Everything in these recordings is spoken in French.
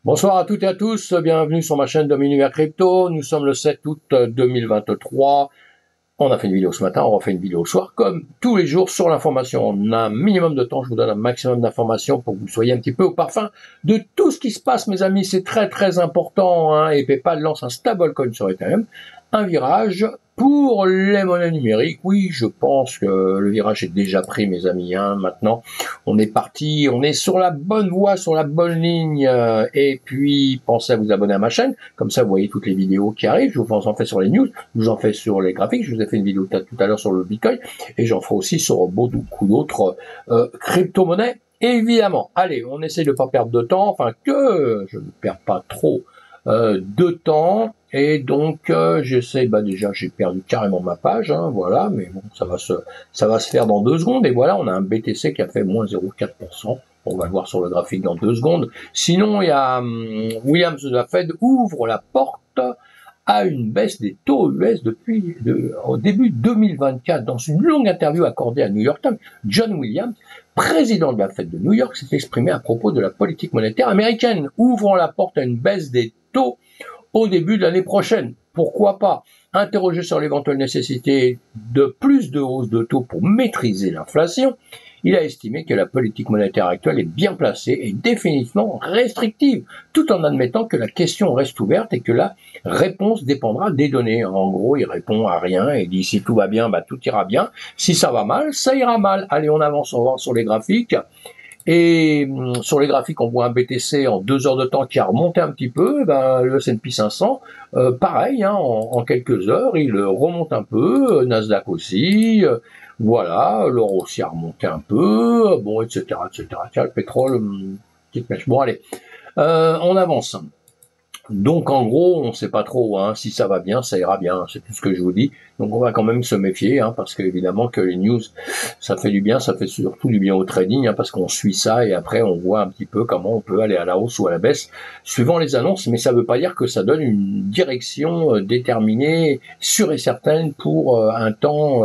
Bonsoir à toutes et à tous, bienvenue sur ma chaîne Univers Crypto. Nous sommes le 7 août 2023. On a fait une vidéo ce matin, on refait une vidéo ce soir, comme tous les jours sur l'information. On a un minimum de temps, je vous donne un maximum d'informations pour que vous soyez un petit peu au parfum de tout ce qui se passe, mes amis. C'est très très important, hein, et PayPal lance un stablecoin sur Ethereum. Un virage pour les monnaies numériques. Oui, je pense que le virage est déjà pris, mes amis. Hein. Maintenant, on est parti, on est sur la bonne voie, sur la bonne ligne. Et puis, pensez à vous abonner à ma chaîne. Comme ça, vous voyez toutes les vidéos qui arrivent. Je vous en fais sur les news, je vous en fais sur les graphiques. Je vous ai fait une vidéo tout à l'heure sur le Bitcoin. Et j'en ferai aussi sur beaucoup d'autres crypto-monnaies. Évidemment. Allez, on essaie de pas perdre de temps. Enfin, que je ne perds pas trop de temps. Et donc j'essaie, déjà j'ai perdu carrément ma page, hein, voilà, mais bon, ça va se faire dans 2 secondes. Et voilà, on a un BTC qui a fait moins 0,4%. On va le voir sur le graphique dans 2 secondes. Sinon, il y a Williams de la Fed ouvre la porte à une baisse des taux US au début 2024. Dans une longue interview accordée à New York Times, John Williams, président de la Fed de New York, s'est exprimé à propos de la politique monétaire américaine, ouvrant la porte à une baisse des taux au début de l'année prochaine. Pourquoi pas? Interrogé sur l'éventuelle nécessité de plus de hausse de taux pour maîtriser l'inflation, il a estimé que la politique monétaire actuelle est bien placée et définitivement restrictive, tout en admettant que la question reste ouverte et que la réponse dépendra des données. En gros, il répond à rien et dit si tout va bien, tout ira bien. Si ça va mal, ça ira mal. Allez, on avance, on va voir sur les graphiques. Et sur les graphiques, on voit un BTC en 2 heures de temps qui a remonté un petit peu. Le S&P 500, pareil, hein, en quelques heures, il remonte un peu. Nasdaq aussi, voilà, l'or aussi a remonté un peu, bon, etc., etc. Tiens, le pétrole, petite mèche. Bon, allez, on avance. Donc en gros, on ne sait pas trop, hein, si ça va bien, ça ira bien, c'est tout ce que je vous dis. Donc on va quand même se méfier, hein, parce qu'évidemment que les news, ça fait du bien, ça fait surtout du bien au trading, hein, parce qu'on suit ça et après on voit un petit peu comment on peut aller à la hausse ou à la baisse, suivant les annonces, mais ça ne veut pas dire que ça donne une direction déterminée, sûre et certaine pour un temps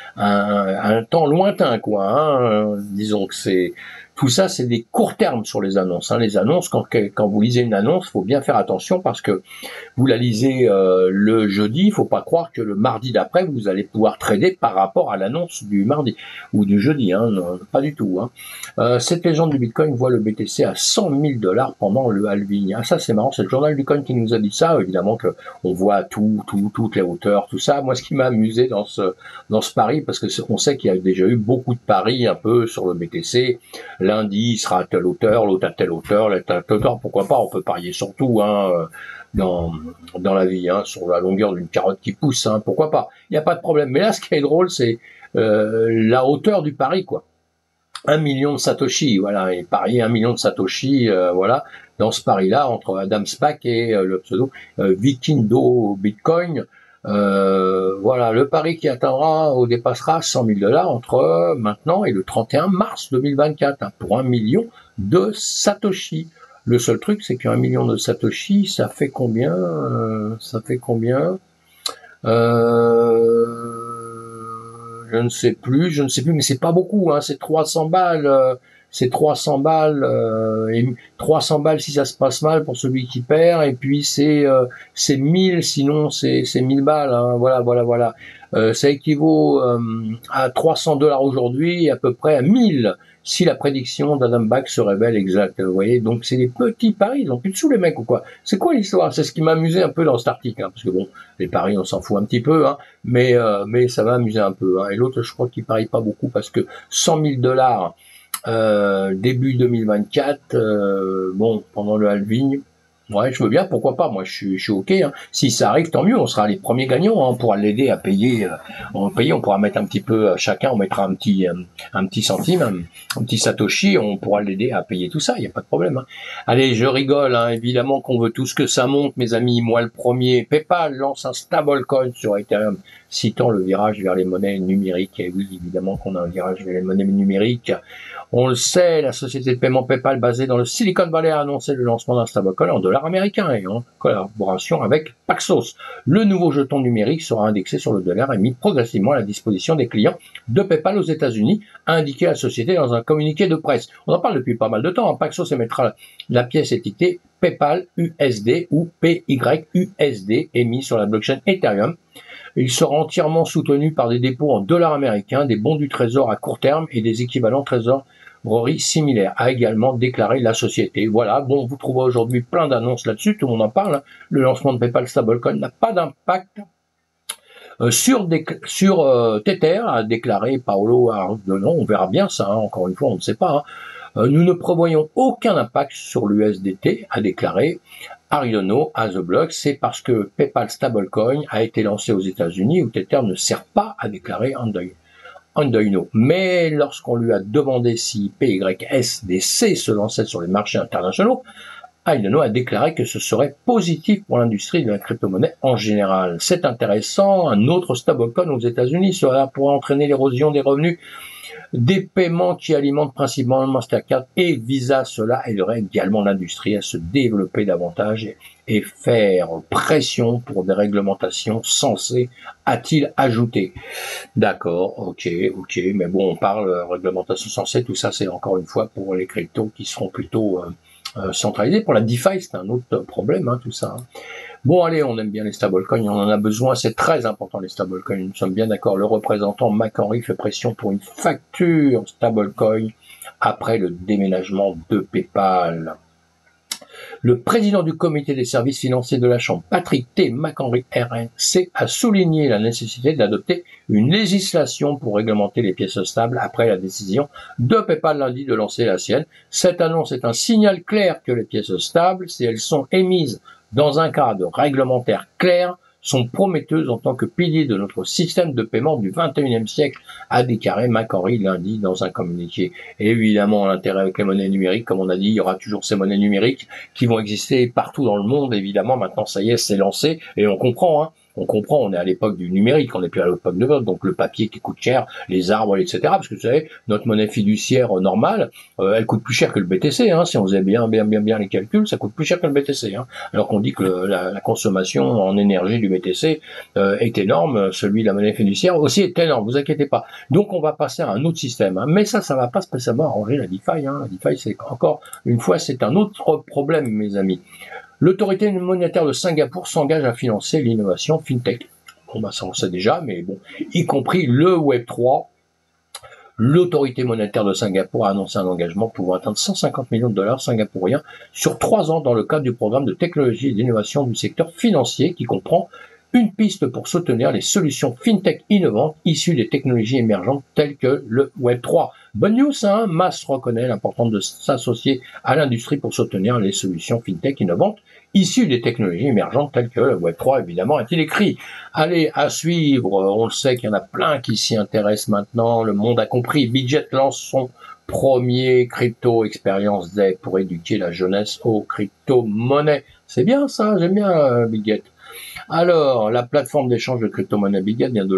lointain, quoi. Hein. Disons que c'est... Tout ça, c'est des courts termes sur les annonces. Hein. Les annonces, quand vous lisez une annonce, il faut bien faire attention parce que vous la lisez le jeudi, il faut pas croire que le mardi d'après, vous allez pouvoir trader par rapport à l'annonce du mardi ou du jeudi. Hein. Non, pas du tout. Hein. Cette légende du Bitcoin voit le BTC à 100 000 $ pendant le halving. Ah, ça, c'est marrant. C'est le journal du coin qui nous a dit ça. Évidemment que on voit toutes les hauteurs, tout ça. Moi, ce qui m'a amusé dans ce pari, parce que on sait qu'il y a déjà eu beaucoup de paris un peu sur le BTC. Lundi, il sera à telle hauteur, l'autre à telle hauteur, l'autre à telle hauteur, pourquoi pas, on peut parier sur tout, hein, dans la vie, hein, sur la longueur d'une carotte qui pousse, hein, pourquoi pas, il n'y a pas de problème. Mais là, ce qui est drôle, c'est la hauteur du pari, quoi. 1 million de Satoshi, voilà, et parier 1 million de Satoshi, voilà, dans ce pari-là, entre Adam Spack et le pseudo Vikindo Bitcoin. Voilà, le pari qui atteindra ou dépassera 100 000 $ entre maintenant et le 31 mars 2024, hein, pour 1 million de Satoshi. Le seul truc, c'est qu'un million de Satoshi, ça fait combien je ne sais plus, mais c'est pas beaucoup, hein, c'est 300 balles. C'est 300 balles, et 300 balles si ça se passe mal pour celui qui perd, et puis c'est 1000, sinon c'est 1000 balles, hein, voilà. Ça équivaut à 300 $ aujourd'hui, et à peu près à 1000 si la prédiction d'Adam Back se révèle exacte, vous voyez. Donc c'est des petits paris, ils ont plus dessous les mecs ou quoi. C'est quoi l'histoire? C'est ce qui m'a amusé un peu dans cet article, hein, parce que bon, les paris on s'en fout un petit peu, hein, mais ça m'a amusé un peu, hein. Et l'autre, je crois qu'il parie pas beaucoup, parce que 100 000 $, début 2024, bon, pendant le halving, ouais, je veux bien, pourquoi pas, moi je suis ok, hein. Si ça arrive, tant mieux, on sera les premiers gagnants, hein. On pourra l'aider à payer, on pourra mettre un petit peu, chacun, on mettra un petit centime, un petit Satoshi, on pourra l'aider à payer tout ça, il n'y a pas de problème, hein. Allez, je rigole, hein. Évidemment qu'on veut tous que ça monte, mes amis, moi le premier. PayPal lance un stablecoin sur Ethereum, citant le virage vers les monnaies numériques. Et oui, évidemment qu'on a un virage vers les monnaies numériques. On le sait, la société de paiement PayPal basée dans le Silicon Valley a annoncé le lancement d'un stablecoin en $, dollar américain et en collaboration avec Paxos. Le nouveau jeton numérique sera indexé sur le dollar et mis progressivement à la disposition des clients de PayPal aux États-Unis, a indiqué la société dans un communiqué de presse. On en parle depuis pas mal de temps. Paxos émettra la pièce étiquetée PayPal USD ou PYUSD émis sur la blockchain Ethereum. Il sera entièrement soutenu par des dépôts en dollars américains, des bons du trésor à court terme et des équivalents trésorerie similaires, a également déclaré la société. Voilà, bon, vous trouvez aujourd'hui plein d'annonces là-dessus, tout le monde en parle. Le lancement de PayPal Stablecoin n'a pas d'impact sur Tether, a déclaré Paolo Ardono. On verra bien ça, encore une fois, on ne sait pas. Nous ne prévoyons aucun impact sur l'USDT, a déclaré Ariono à The Block. C'est parce que PayPal Stablecoin a été lancé aux États-Unis où Tether ne sert pas, a déclaré Andoino. Mais lorsqu'on lui a demandé si PYSDC se lançait sur les marchés internationaux, Ariono a déclaré que ce serait positif pour l'industrie de la crypto-monnaie en général. C'est intéressant, un autre stablecoin aux États-Unis, cela pourrait entraîner l'érosion des revenus des paiements qui alimentent principalement Mastercard et Visa. Cela aiderait également l'industrie à se développer davantage et faire pression pour des réglementations sensées, a-t-il ajouté. D'accord, ok, mais bon, on parle réglementation sensée, tout ça c'est encore une fois pour les cryptos qui seront plutôt centralisés. Pour la DeFi, c'est un autre problème, tout ça. Bon, allez, on aime bien les stablecoins, on en a besoin, c'est très important les stablecoins, nous sommes bien d'accord. Le représentant McHenry fait pression pour une facture stablecoin après le déménagement de PayPal. Le président du comité des services financiers de la Chambre, Patrick T. McHenry RNC, a souligné la nécessité d'adopter une législation pour réglementer les pièces stables après la décision de PayPal lundi de lancer la sienne. Cette annonce est un signal clair que les pièces stables, si elles sont émises dans un cadre réglementaire clair, sont prometteuses en tant que pilier de notre système de paiement du 21e siècle, a déclaré McHenry lundi dans un communiqué. Et évidemment, l'intérêt avec les monnaies numériques, comme on a dit, il y aura toujours ces monnaies numériques qui vont exister partout dans le monde. Évidemment, maintenant, ça y est, c'est lancé et on comprend, on est à l'époque du numérique, on n'est plus à l'époque de vote, donc le papier qui coûte cher, les arbres, etc. Parce que vous savez, notre monnaie fiduciaire normale, elle coûte plus cher que le BTC, si on faisait bien les calculs, ça coûte plus cher que le BTC, alors qu'on dit que la consommation en énergie du BTC est énorme, celui de la monnaie fiduciaire aussi est énorme, vous inquiétez pas. Donc on va passer à un autre système, mais ça va pas spécialement arranger la DeFi, la DeFi c'est encore une fois, c'est un autre problème, mes amis. L'autorité monétaire de Singapour s'engage à financer l'innovation FinTech. Bon, ça on sait déjà, mais bon, y compris le Web3. L'autorité monétaire de Singapour a annoncé un engagement pouvant atteindre 150 millions de dollars singapouriens sur 3 ans dans le cadre du programme de technologie et d'innovation du secteur financier qui comprend une piste pour soutenir les solutions FinTech innovantes issues des technologies émergentes telles que le Web3. Bonne news, Mas reconnaît l'importance de s'associer à l'industrie pour soutenir les solutions FinTech innovantes issues des technologies émergentes telles que le Web3, évidemment, a-t-il écrit. Allez, à suivre, on le sait qu'il y en a plein qui s'y intéressent maintenant, le monde a compris. Bidget lance son premier crypto expérience day pour éduquer la jeunesse aux crypto-monnaies. C'est bien ça, j'aime bien Bidget. Alors, la plateforme d'échange de crypto-monnaies Bidget vient de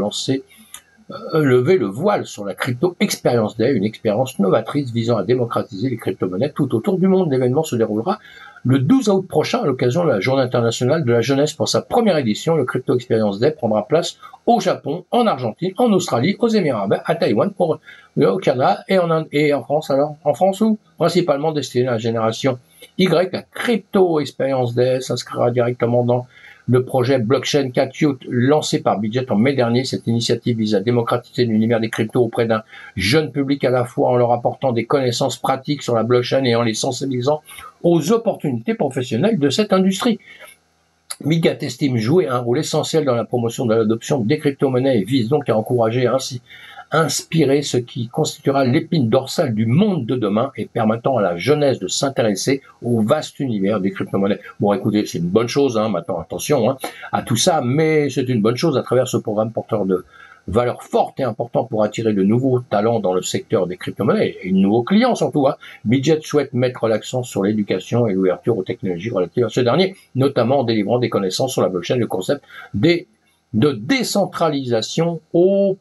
lever le voile sur la Crypto Experience Day, une expérience novatrice visant à démocratiser les crypto-monnaies tout autour du monde. L'événement se déroulera le 12 août prochain à l'occasion de la Journée internationale de la jeunesse. Pour sa première édition, le Crypto Experience Day prendra place au Japon, en Argentine, en Australie, aux Émirats arabes, à Taïwan, au Canada et en Inde et en France. Alors, en France où principalement destiné à la génération Y, la Crypto Experience Day s'inscrira directement dans le projet Blockchain Qt lancé par Bidget en mai dernier. Cette initiative vise à démocratiser l'univers des cryptos auprès d'un jeune public à la fois en leur apportant des connaissances pratiques sur la blockchain et en les sensibilisant aux opportunités professionnelles de cette industrie. Bidget estime jouer un rôle essentiel dans la promotion de l'adoption des crypto-monnaies et vise donc à encourager ainsi inspirer ce qui constituera l'épine dorsale du monde de demain et permettant à la jeunesse de s'intéresser au vaste univers des crypto-monnaies. Bon, écoutez, c'est une bonne chose, maintenant attention à tout ça, mais c'est une bonne chose à travers ce programme porteur de valeur forte et important pour attirer de nouveaux talents dans le secteur des crypto-monnaies et de nouveaux clients surtout. Bidget souhaite mettre l'accent sur l'éducation et l'ouverture aux technologies relatives à ce dernier, notamment en délivrant des connaissances sur la blockchain, le concept de décentralisation aux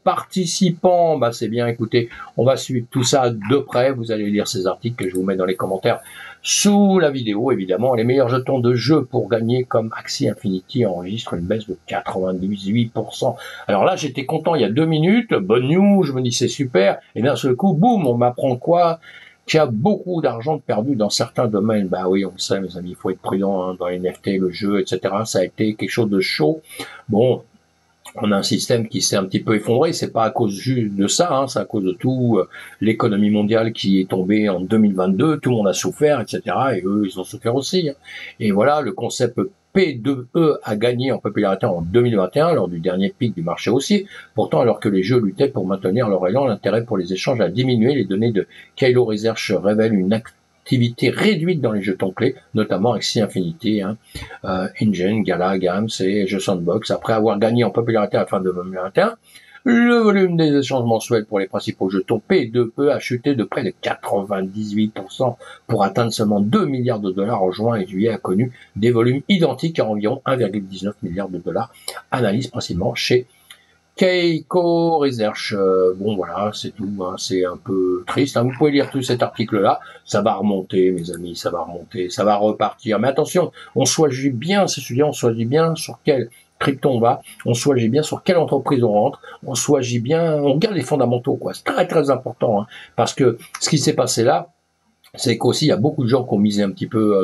participants. C'est bien, écoutez, on va suivre tout ça de près. Vous allez lire ces articles que je vous mets dans les commentaires Sous la vidéo, évidemment, les meilleurs jetons de jeu pour gagner comme Axie Infinity enregistrent une baisse de 98%. Alors là, j'étais content il y a 2 minutes, bonne news, je me dis c'est super, et d'un seul coup, boum, on m'apprend quoi? Qu'il y a beaucoup d'argent perdu dans certains domaines. Bah oui, on le sait, mes amis, il faut être prudent hein, dans les NFT, le jeu, etc. Ça a été quelque chose de chaud. Bon, on a un système qui s'est un petit peu effondré, c'est pas à cause juste de ça, hein, c'est à cause de tout, l'économie mondiale qui est tombée en 2022, tout le monde a souffert, etc. Et eux, ils ont souffert aussi. Hein. Et voilà, le concept P2E a gagné en popularité en 2021, lors du dernier pic du marché aussi. Pourtant, alors que les jeux luttaient pour maintenir leur élan, l'intérêt pour les échanges a diminué. Les données de Cairo Research révèlent une activité réduite dans les jetons clés, notamment Axie Infinity, hein, InGen, Gala, Gams et Jeux Sandbox. Après avoir gagné en popularité à la fin de 2021, le volume des échanges mensuels pour les principaux jetons P2E a chuté de près de 98% pour atteindre seulement 2 milliards de dollars en juin, et juillet a connu des volumes identiques à environ 1,19 milliard de dollars. Analyse principalement chez Cairo Research. Bon voilà, c'est tout, hein, c'est un peu triste. Hein. Vous pouvez lire tout cet article-là, ça va remonter, mes amis, ça va remonter, ça va repartir. Mais attention, on choisit bien, c'est celui-là, on choisit bien sur quel crypto on va, on choisit bien sur quelle entreprise on rentre, on choisit bien, on regarde les fondamentaux, quoi. C'est très très important, hein, parce que ce qui s'est passé là, c'est qu'aussi il y a beaucoup de gens qui ont misé un petit peu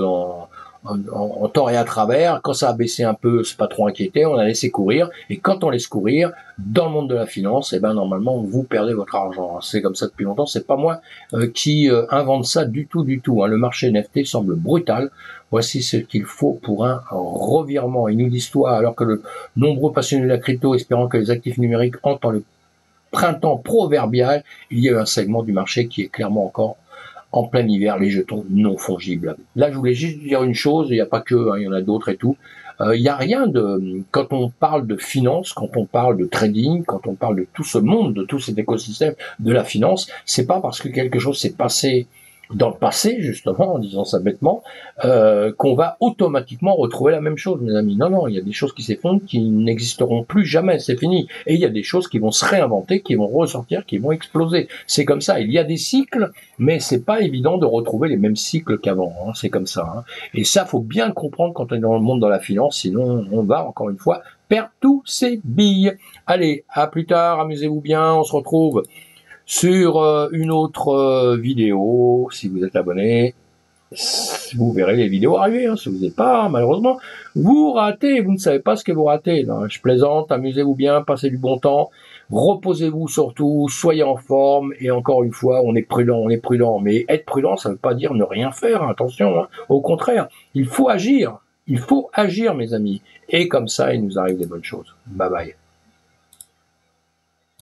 en tort et à travers. Quand ça a baissé un peu, c'est pas trop inquiété, on a laissé courir. Et quand on laisse courir, dans le monde de la finance, eh ben normalement vous perdez votre argent. C'est comme ça depuis longtemps. C'est pas moi qui invente ça du tout, du tout. Hein. Le marché NFT semble brutal. Voici ce qu'il faut pour un revirement. Ils nous disent toi, alors que le nombreux passionnés de la crypto espérant que les actifs numériques entrent dans le printemps proverbial, il y a un segment du marché qui est clairement encore en plein hiver, les jetons non fongibles. Là, je voulais juste dire une chose, il n'y a pas que, hein, il y en a d'autres et tout. Il n'y a rien de, quand on parle de finance, quand on parle de trading, quand on parle de tout ce monde, de tout cet écosystème de la finance, c'est pas parce que quelque chose s'est passé dans le passé, justement, en disant ça bêtement, qu'on va automatiquement retrouver la même chose, mes amis. Non, non, il y a des choses qui s'effondrent, qui n'existeront plus jamais, c'est fini. Et il y a des choses qui vont se réinventer, qui vont ressortir, qui vont exploser. C'est comme ça. Il y a des cycles, mais c'est pas évident de retrouver les mêmes cycles qu'avant. Hein. C'est comme ça. Hein. Et ça, faut bien le comprendre quand on est dans le monde de la finance, sinon on va, encore une fois, perdre tous ses billes. Allez, à plus tard, amusez-vous bien, on se retrouve sur une autre vidéo. Si vous êtes abonné, vous verrez les vidéos arriver. Hein. Si vous n'êtes pas, malheureusement, vous ratez, vous ne savez pas ce que vous ratez. Non, je plaisante, amusez-vous bien, passez du bon temps, reposez-vous surtout, soyez en forme, et encore une fois, on est prudent. Mais être prudent, ça ne veut pas dire ne rien faire, attention. Hein. Au contraire, il faut agir, mes amis. Et comme ça, il nous arrive des bonnes choses. Bye bye.